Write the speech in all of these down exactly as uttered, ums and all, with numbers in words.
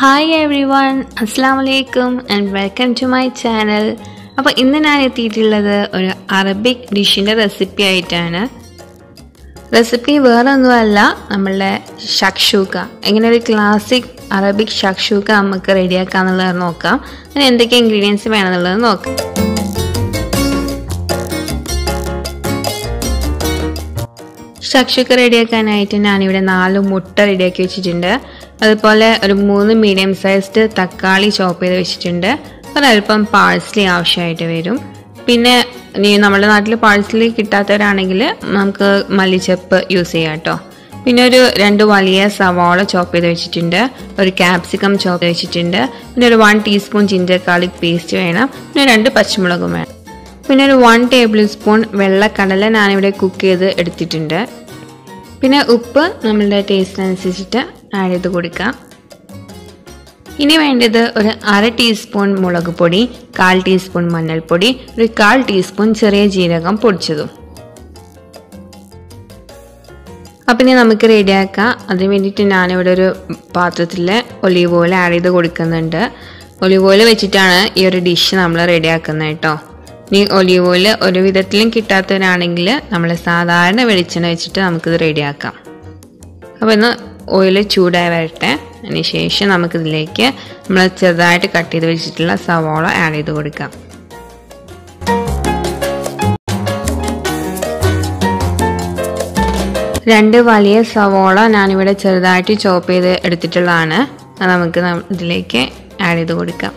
Hi everyone, Assalamualaikum and welcome to my channel. അപ്പോൾ ഇന്ന് ഞാൻ എത്തിയിട്ടുള്ളത് ഒരു അറബിക് ഡിഷിൻ്റെ റെസിപ്പി ആയിട്ടാണ്. റെസിപ്പി വേറെ ഒന്നുമല്ല, നമ്മളുടെ ഷക്ഷൂക്ക. എങ്ങനെ ഒരു ക്ലാസിക് അറബിക് ഷക്ഷൂക്ക നമുക്ക് റെഡിയാക്കാന്നുള്ളത് നോക്കാം. അതിന് എന്തൊക്കെ ഇൻഗ്രീഡിയൻസ് വേണമെന്നുള്ളത് നോക്കാം. ഷക്ഷൂക്ക റെഡിയാക്കാനായിട്ട് ഞാനിവിടെ നാല് മുട്ട റെഡിയാക്കി വെച്ചിട്ടുണ്ട്. അതുപോലെ ഒരു മൂന്ന് മീഡിയം സൈസ്ഡ് തക്കാളി ചോപ്പ് ചെയ്ത് വെച്ചിട്ടുണ്ട്. ഒരല്പം പാഴ്സ്ലി ആവശ്യമായിട്ട് വരും. പിന്നെ ഇനി നമ്മുടെ നാട്ടിൽ പാഴ്സ്ലി കിട്ടാത്തവരാണെങ്കിൽ നമുക്ക് മല്ലിച്ചപ്പ് യൂസ് ചെയ്യാം കേട്ടോ. പിന്നെ ഒരു രണ്ട് വലിയ സവാള ചോപ്പ് ചെയ്ത് വെച്ചിട്ടുണ്ട്. ഒരു ക്യാപ്സിക്കം ചോപ്പ് ചെയ്ത് വെച്ചിട്ടുണ്ട്. പിന്നെ ഒരു one teaspoon ginger garlic paste വേണം. പിന്നെ രണ്ട് പച്ചമുളകും വേണം. പിന്നെ ഒരു വൺ ടേബിൾ സ്പൂൺ വെള്ളക്കടല ഞാനിവിടെ കുക്ക് ചെയ്ത് എടുത്തിട്ടുണ്ട്. പിന്നെ ഉപ്പ് നമ്മളുടെ ടേസ്റ്റിനനുസരിച്ചിട്ട് ആഡ് ചെയ്ത് കൊടുക്കാം. ഇനി വേണ്ടത് ഒരു അര ടീസ്പൂൺ മുളക് പൊടി, കാൽ ടീസ്പൂൺ മഞ്ഞൾപ്പൊടി, ഒരു കാൽ ടീസ്പൂൺ ചെറിയ ജീരകം പൊടിച്ചതും. അപ്പം ഇനി നമുക്ക് റെഡിയാക്കാം. അതിന് വേണ്ടിയിട്ട് ഞാനിവിടെ ഒരു പാത്രത്തിൽ ഒലീവ് ഓയിൽ ആഡ് ചെയ്ത് കൊടുക്കുന്നുണ്ട്. ഒലീവ് ഓയിൽ വെച്ചിട്ടാണ് ഈ ഒരു ഡിഷ് നമ്മൾ റെഡിയാക്കുന്നത് കേട്ടോ. ഇനി ഒലീവ് ഓയിൽ ഒരു വിധത്തിലും കിട്ടാത്തവരാണെങ്കിൽ നമ്മൾ സാധാരണ വെളിച്ചെണ്ണ വെച്ചിട്ട് നമുക്കിത് റെഡിയാക്കാം. അപ്പോൾ ഇന്ന് ഓയിൽ ചൂടായി വരട്ടെ. അതിന് ശേഷം നമുക്കിതിലേക്ക് നമ്മൾ ചെറുതായിട്ട് കട്ട് ചെയ്ത് വെച്ചിട്ടുള്ള സവാള ആഡ് ചെയ്ത് കൊടുക്കാം. രണ്ട് വലിയ സവാള ഞാനിവിടെ ചെറുതായിട്ട് ചോപ്പ് ചെയ്ത് എടുത്തിട്ടുള്ളതാണ്. അത് നമുക്ക് ഇതിലേക്ക് ആഡ് ചെയ്ത് കൊടുക്കാം.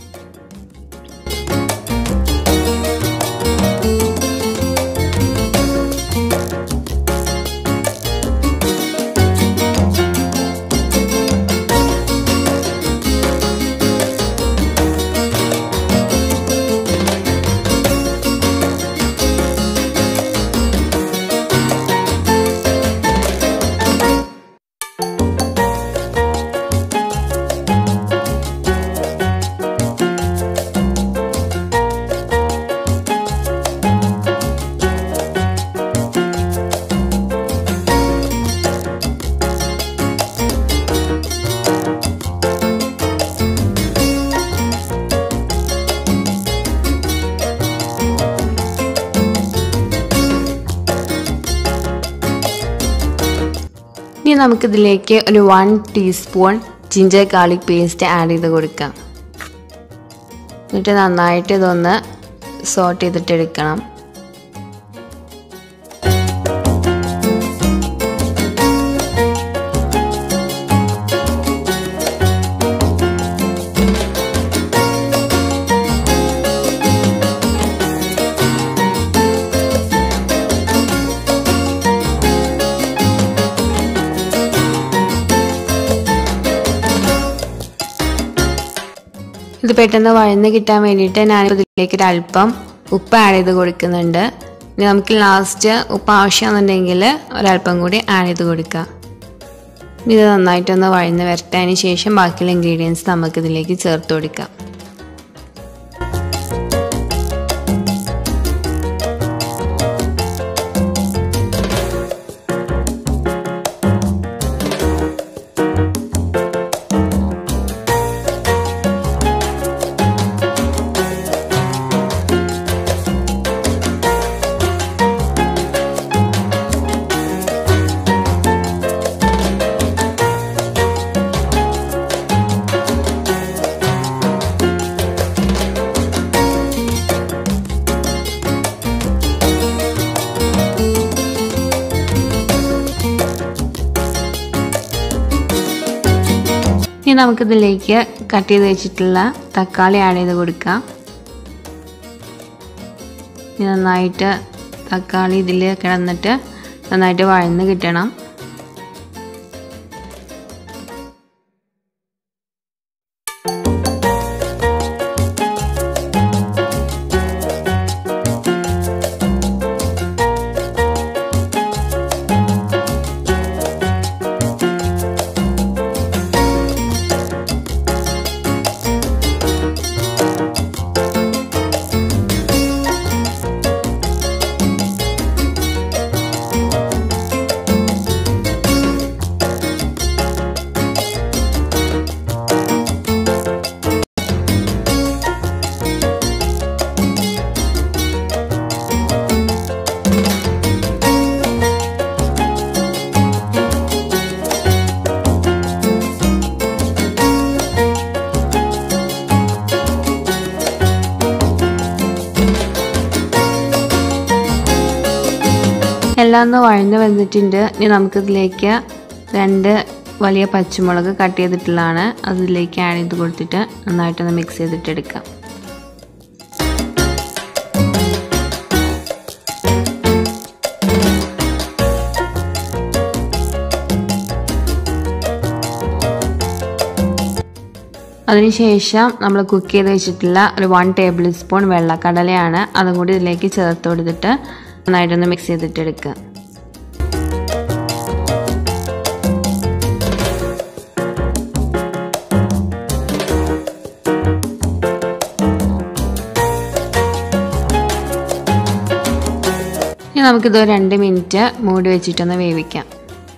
ഇനി നമുക്കിതിലേക്ക് ഒരു one teaspoon ginger garlic paste add ചെയ്ത് കൊടുക്കാം. എന്നിട്ട് നന്നായിട്ട് ഇതൊന്ന് സോട്ട് ചെയ്തിട്ട് എടുക്കണം. ഇത് പെട്ടെന്ന് വഴന്ന് കിട്ടാൻ വേണ്ടിയിട്ട് ഞാൻ ഇതിലേക്ക് ഒരു അല്പം ഉപ്പ് ആഡ് ചെയ്ത് കൊടുക്കുന്നുണ്ട്. ഇനി നമുക്ക് ലാസ്റ്റ് ഉപ്പ് ആവശ്യമാണെന്നുണ്ടെങ്കിൽ ഒരല്പം കൂടി ആഡ് ചെയ്ത് കൊടുക്കാം. ഇത് നന്നായിട്ടൊന്ന് വഴന്ന് വരട്ടെ. അതിന് ശേഷം ബാക്കിയുള്ള ഇൻഗ്രീഡിയൻസ് നമുക്കിതിലേക്ക് ചേർത്ത് കൊടുക്കാം. ഇനി നമുക്കിതിലേക്ക് കട്ട് ചെയ്ത് വെച്ചിട്ടുള്ള തക്കാളി ആഡ് ചെയ്ത് കൊടുക്കാം. ഇനി നന്നായിട്ട് തക്കാളി ഇതിൽ കിടന്നിട്ട് നന്നായിട്ട് വഴന്ന് കിട്ടണം. എല്ലാം ഒന്ന് വഴഞ്ഞ് വന്നിട്ടുണ്ട്. ഇനി നമുക്കിതിലേക്ക് രണ്ട് വലിയ പച്ചമുളക് കട്ട് ചെയ്തിട്ടുള്ളതാണ്, അതിലേക്ക് ആഡ് ചെയ്ത് കൊടുത്തിട്ട് നന്നായിട്ടൊന്ന് മിക്സ് ചെയ്തിട്ടെടുക്കാം. അതിനുശേഷം നമ്മൾ കുക്ക് ചെയ്ത് വെച്ചിട്ടുള്ള ഒരു വൺ ടേബിൾ സ്പൂൺ വെള്ളക്കടലയാണ്, അതും കൂടി ഇതിലേക്ക് ചേർത്ത് കൊടുത്തിട്ട് നന്നായിട്ടൊന്ന് മിക്സ് ചെയ്തിട്ടെടുക്കുക. ഇനി നമുക്കിത് രണ്ട് മിനിറ്റ് മൂടി വെച്ചിട്ടൊന്ന് വേവിക്കാം.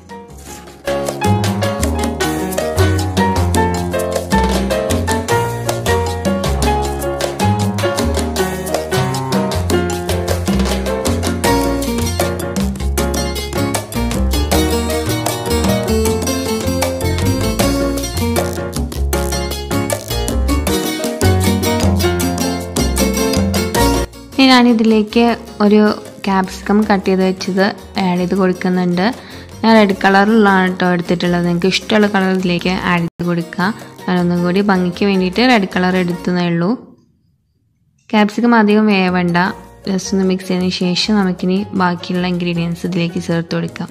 ഇനി ഞാനിതിലേക്ക് ഒരു ക്യാപ്സിക്കം കട്ട് ചെയ്ത് വെച്ചത് ആഡ് ചെയ്ത് കൊടുക്കുന്നുണ്ട്. ഞാൻ റെഡ് കളറിലാണ് കേട്ടോ എടുത്തിട്ടുള്ളത്. നിങ്ങൾക്ക് ഇഷ്ടമുള്ള കളർ ഇതിലേക്ക് ആഡ് ചെയ്ത് കൊടുക്കുക. ഞാനൊന്നും കൂടി ഭംഗിക്ക് വേണ്ടിയിട്ട് റെഡ് കളർ എടുത്തതേ ഉള്ളൂ. ക്യാപ്സിക്കം അധികം വേവണ്ട, ജസ്റ്റ് ഒന്ന് മിക്സ് ചെയ്തതിന് ശേഷം നമുക്കിനി ബാക്കിയുള്ള ഇൻഗ്രീഡിയൻസ് ഇതിലേക്ക് ചേർത്ത് കൊടുക്കാം.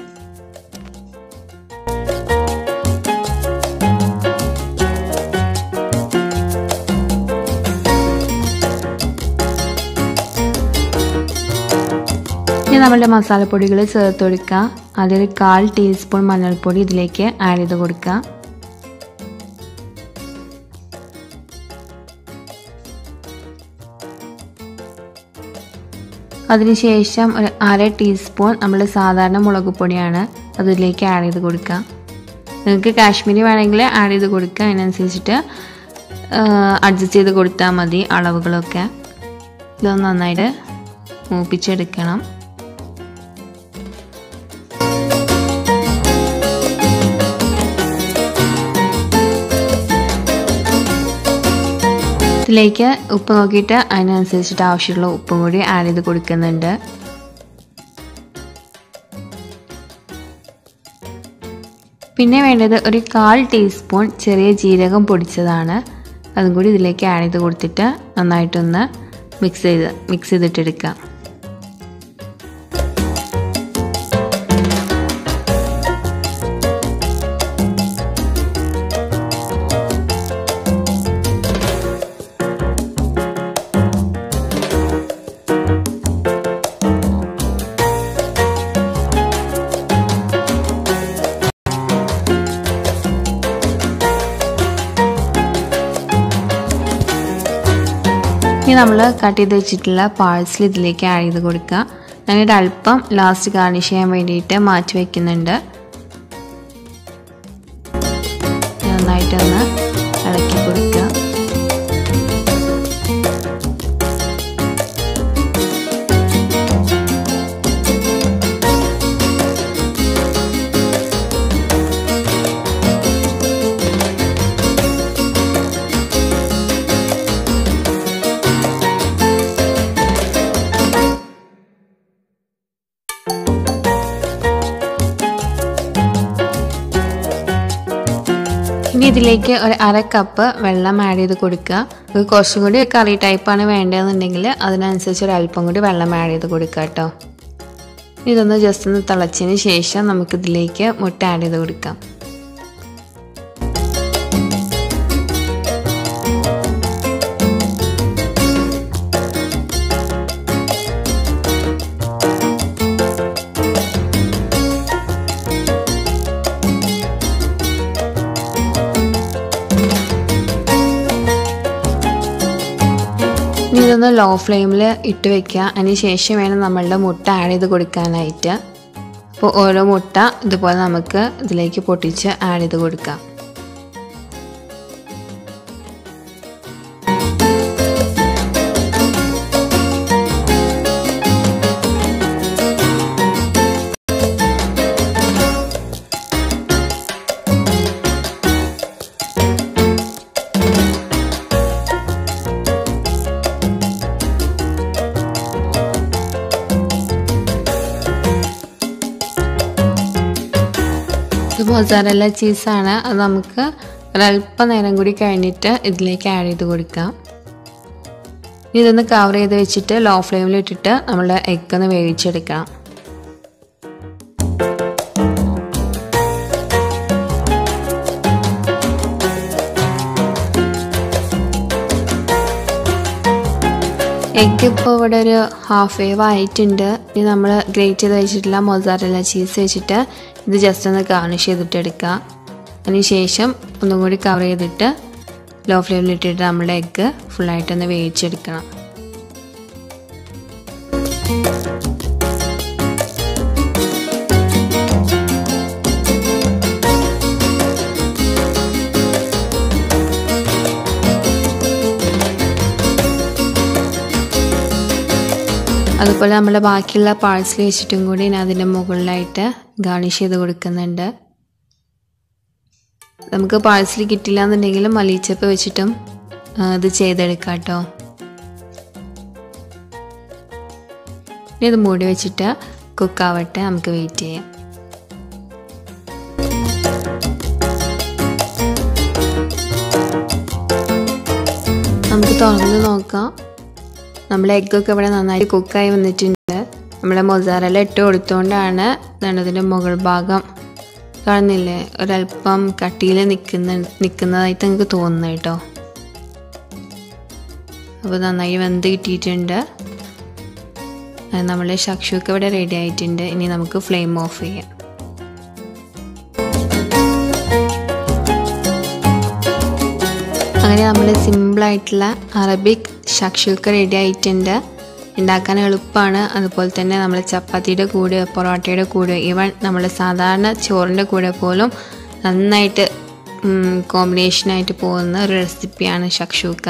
ഇനി നമ്മളുടെ മസാലപ്പൊടികൾ ചേർത്ത് കൊടുക്കുക. അതിൽ കാൽ ടീസ്പൂൺ മഞ്ഞൾപ്പൊടി ഇതിലേക്ക് ആഡ് ചെയ്ത് കൊടുക്കുക. അതിനുശേഷം ഒരു അര ടീസ്പൂൺ നമ്മൾ സാധാരണ മുളക് പൊടിയാണ്, അതിലേക്ക് ആഡ് ചെയ്ത് കൊടുക്കുക. നിങ്ങൾക്ക് കാശ്മീരി വേണമെങ്കിൽ ആഡ് ചെയ്ത് കൊടുക്കുക, അതിനനുസരിച്ചിട്ട് അഡ്ജസ്റ്റ് ചെയ്ത് കൊടുത്താൽ മതി അളവുകളൊക്കെ. ഇതൊന്ന് നന്നായിട്ട് മൂപ്പിച്ചെടുക്കണം. ഇതിലേക്ക് ഉപ്പ് നോക്കിയിട്ട് അതിനനുസരിച്ചിട്ട് ആവശ്യമുള്ള ഉപ്പും കൂടി ആഡ് ചെയ്ത് കൊടുക്കുന്നുണ്ട്. പിന്നെ വേണ്ടത് ഒരു കാൽ ടീസ്പൂൺ ചെറിയ ജീരകം പൊടിച്ചതാണ്, അതും കൂടി ഇതിലേക്ക് ആഡ് ചെയ്ത് കൊടുത്തിട്ട് നന്നായിട്ടൊന്ന് മിക്സ് ചെയ്ത് മിക്സ് ചെയ്തിട്ടെടുക്കാം. ഇനി നമ്മൾ കട്ട് ചെയ്ത് വെച്ചിട്ടുള്ള പാഴ്സൽ ഇതിലേക്ക് ആഡ് ചെയ്ത് കൊടുക്കുക. ഞാനൊരു അല്പം ലാസ്റ്റ് ഗാർണിഷ് ചെയ്യാൻ വേണ്ടിയിട്ട് മാറ്റി വയ്ക്കുന്നുണ്ട്. നന്നായിട്ടൊന്ന് ഇളക്കി കൊടുക്കുക. ഇനി ഇതിലേക്ക് ഒരു അര കപ്പ് വെള്ളം ആഡ് ചെയ്ത് കൊടുക്കുക. കുറച്ചും കൂടി കറി ടൈപ്പാണ് വേണ്ടതെന്നുണ്ടെങ്കിൽ അതിനനുസരിച്ച് ഒരു അല്പം കൂടി വെള്ളം ആഡ് ചെയ്ത് കൊടുക്കുക കേട്ടോ. ഇതൊന്ന് ജസ്റ്റ് ഒന്ന് തിളച്ചതിന് ശേഷം നമുക്കിതിലേക്ക് മുട്ട ആഡ് ചെയ്ത് കൊടുക്കാം. ഇതൊന്ന് ലോ ഫ്ലെയിമിൽ ഇട്ട് വെക്കുക. അതിന് ശേഷം വേണം നമ്മളുടെ മുട്ട ആഡ് ചെയ്ത് കൊടുക്കാനായിട്ട്. അപ്പോൾ ഓരോ മുട്ട ഇതുപോലെ നമുക്ക് ഇതിലേക്ക് പൊട്ടിച്ച് ആഡ് ചെയ്ത് കൊടുക്കാം. ഇത് മൊസറല്ല ചീസാണ്. അത് നമുക്ക് ഒരല്പം നേരം കൂടി കഴിഞ്ഞിട്ട് ഇതിലേക്ക് ആഡ് ചെയ്ത് കൊടുക്കാം. ഇതൊന്ന് കവർ ചെയ്ത് വെച്ചിട്ട് ലോ ഫ്ലെയിമിൽ ഇട്ടിട്ട് നമ്മൾ എഗ്ഗ് ഒന്ന് വേവിച്ചെടുക്കാം. എഗ്ഗ് ഇപ്പോൾ ഇവിടെ ഒരു ഹാഫ് വേവ് ആയിട്ടുണ്ട്. ഇനി നമ്മൾ ഗ്രേറ്റ് ചെയ്ത് വെച്ചിട്ടുള്ള മൊസറല്ല ചീസ് വെച്ചിട്ട് ഇത് ജസ്റ്റ് ഒന്ന് ഗാർണിഷ് ചെയ്തിട്ട് എടുക്കാം. അതിനുശേഷം ഒന്നും കൂടി കവർ ചെയ്തിട്ട് ലോ ഫ്ലെയിമിൽ ഇട്ടിട്ട് നമ്മുടെ എഗ്ഗ് ഫുള്ളായിട്ടൊന്ന് വേവിച്ചെടുക്കണം. അതുപോലെ നമ്മൾ ബാക്കിയുള്ള പാഴ്സൽ വെച്ചിട്ടും കൂടി ഞാൻ അതിൻ്റെ മുകളിലായിട്ട് ഗാർണിഷ് ചെയ്ത് കൊടുക്കുന്നുണ്ട്. നമുക്ക് പാഴ്സൽ കിട്ടില്ല എന്നുണ്ടെങ്കിലും മല്ലിച്ചപ്പ് വെച്ചിട്ടും ഇത് ചെയ്തെടുക്കാം കേട്ടോ. ഇനി ഇത് മൂടി വെച്ചിട്ട് കുക്കാവട്ടെ, നമുക്ക് വെയിറ്റ് ചെയ്യാം. നമുക്ക് തുറന്ന് നോക്കാം. നമ്മുടെ എഗ്ഗൊക്കെ ഇവിടെ നന്നായിട്ട് കുക്കായി വന്നിട്ടുണ്ട്. നമ്മുടെ മൊസറല്ല ഇട്ട് കൊടുത്തുകൊണ്ടാണ് ഇതിൻ്റെ മുകൾ ഭാഗം കാണുന്നില്ലേ ഒരല്പം കട്ടിയിൽ നിൽക്കുന്ന നിൽക്കുന്നതായിട്ട് എനിക്ക് തോന്നുന്നു കേട്ടോ. അപ്പോൾ നന്നായി വെന്ത് കിട്ടിയിട്ടുണ്ട്. നമ്മുടെ ഷക്ഷൂക്ക ഇവിടെ റെഡി ആയിട്ടുണ്ട്. ഇനി നമുക്ക് ഫ്ലെയിം ഓഫ് ചെയ്യാം. അങ്ങനെ നമ്മൾ സിമ്പിളായിട്ടുള്ള അറബിക് ഷക്ഷൂക്ക റെഡി ആയിട്ടുണ്ട്. ഉണ്ടാക്കാൻ എളുപ്പമാണ്. അതുപോലെ തന്നെ നമ്മൾ ചപ്പാത്തിയുടെ കൂടെ പൊറോട്ടയുടെ കൂടെ ഈവൻ നമ്മൾ സാധാരണ ചോറിൻ്റെ കൂടെ പോലും നന്നായിട്ട് കോമ്പിനേഷനായിട്ട് പോകുന്ന ഒരു റെസിപ്പിയാണ് ഷക്ഷൂക്ക.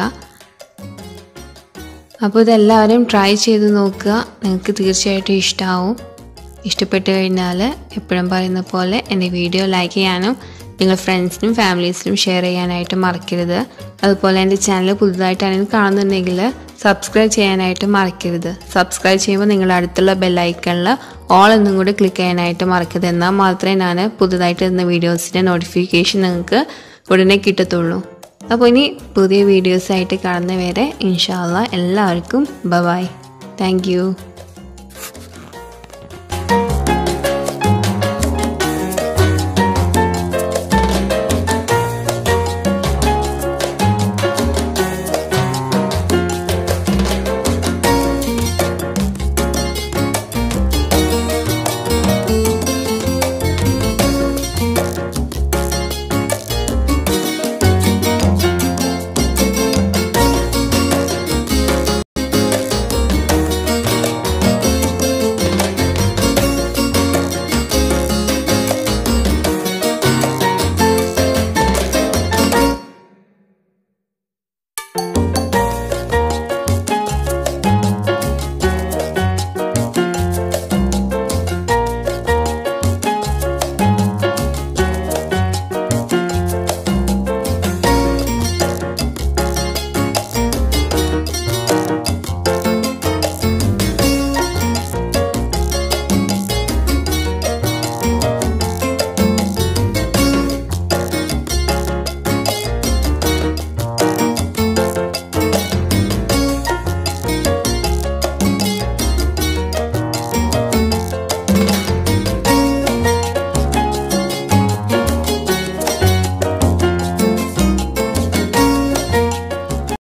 അപ്പോൾ ഇതെല്ലാവരും ട്രൈ ചെയ്ത് നോക്കുക. നിങ്ങൾക്ക് തീർച്ചയായിട്ടും ഇഷ്ടമാവും. ഇഷ്ടപ്പെട്ട് കഴിഞ്ഞാൽ എപ്പോഴും പറയുന്ന പോലെ എൻ്റെ വീഡിയോ ലൈക്ക് ചെയ്യാനും നിങ്ങൾ ഫ്രണ്ട്സിനും ഫാമിലീസിനും ഷെയർ ചെയ്യാനായിട്ട് മറക്കരുത്. അതുപോലെ എൻ്റെ ചാനൽ പുതുതായിട്ടാണെങ്കിൽ കാണുന്നുണ്ടെങ്കിൽ സബ്സ്ക്രൈബ് ചെയ്യാനായിട്ട് മറക്കരുത്. സബ്സ്ക്രൈബ് ചെയ്യുമ്പോൾ നിങ്ങളുടെ അടുത്തുള്ള ബെല്ലൈക്കണിൽ ഓൾ എന്നും കൂടി ക്ലിക്ക് ചെയ്യാനായിട്ട് മറക്കരുത്. എന്നാൽ മാത്രമേ ഞാൻ പുതുതായിട്ട് വരുന്ന വീഡിയോസിൻ്റെ നോട്ടിഫിക്കേഷൻ നിങ്ങൾക്ക് ഉടനെ കിട്ടത്തുള്ളൂ. അപ്പോൾ ഇനി പുതിയ വീഡിയോസായിട്ട് കാണുന്നവരെ ഇൻഷാ അല്ലാഹ് എല്ലാവർക്കും ബൈ. Thank you.